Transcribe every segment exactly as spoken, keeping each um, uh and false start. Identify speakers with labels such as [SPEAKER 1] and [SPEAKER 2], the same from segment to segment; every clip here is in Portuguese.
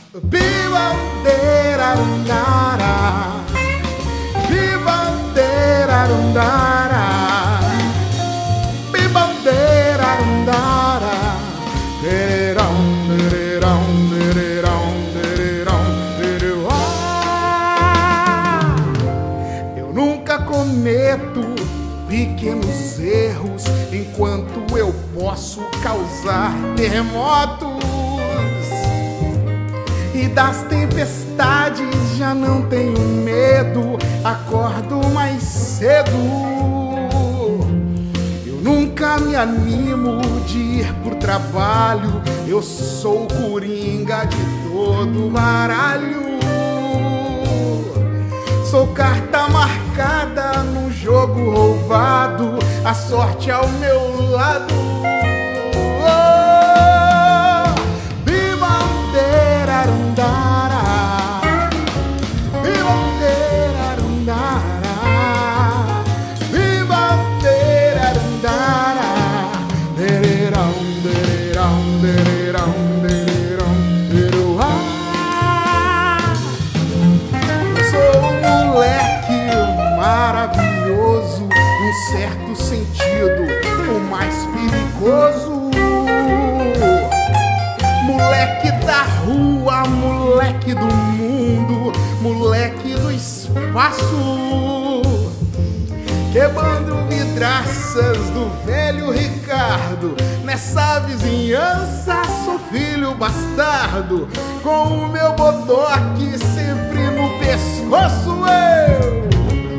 [SPEAKER 1] Bibandeirarandara, bibandeirarandara, bibandeirarandara, dererão, dererão, dererão, dererão, dererão. Eu nunca cometo pequenos erros, enquanto eu posso causar terremotos. E das tempestades já não tenho medo, acordo mais cedo. Eu nunca me animo de ir pro trabalho, eu sou o coringa de todo baralho. Sou carta marcada num jogo roubado, a sorte ao meu lado. Bibandeirarandara, bibandeirarandara, bibandeirarandara, dererão, dererão, dererão, dererão, dererão. Eu sou um moleque maravilhoso, num certo sentido, o mais perigoso. Moleque da rua, moleque do mundo, moleque do espaço, quebrando vidraças do velho Ricardo. Nessa vizinhança sou filho bastardo, com o meu bodoque sempre no pescoço. Eu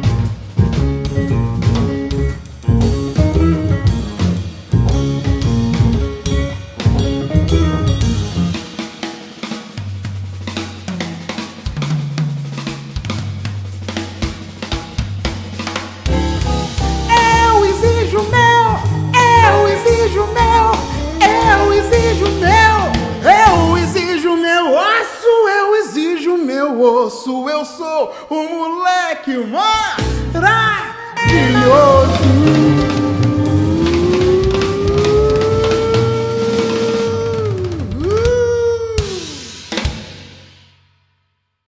[SPEAKER 1] Eu exijo meu, eu exijo meu, eu exijo meu osso, eu exijo meu osso. Eu sou o moleque maravilhoso.